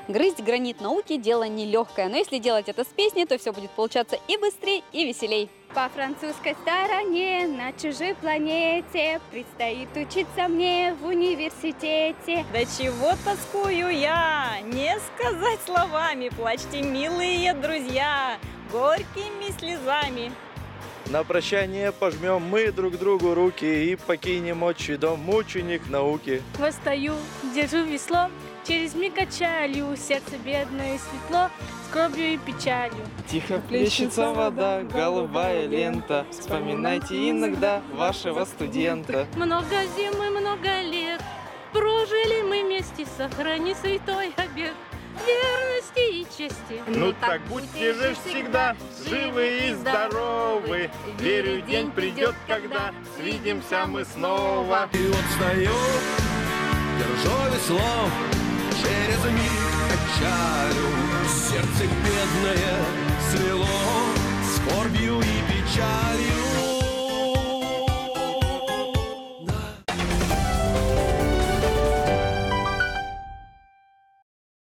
Грызть гранит науки – дело нелегкое, но если делать это с песней, то все будет получаться и быстрее, и веселей. По французской стороне, на чужой планете, предстоит учиться мне в университете. Да чего тоскую я, не сказать словами, плачьте, милые друзья, горькими слезами. На прощание пожмем мы друг другу руки и покинем отчий дом, мученик науки. Восстаю, держу весло, через миг качалю, сердце бедное и светло, скорбью и печалью. Тихо плещется вода, голубая лента, вспоминайте иногда вашего студента. Много зим и много лет прожили мы вместе, сохрани святой обет верности и чести. Ну так будьте же всегда живы и здоровы. Верю, день придет, когда свидимся мы снова. И вот стою, держу весло, через миг качалю, сердце бедное свело.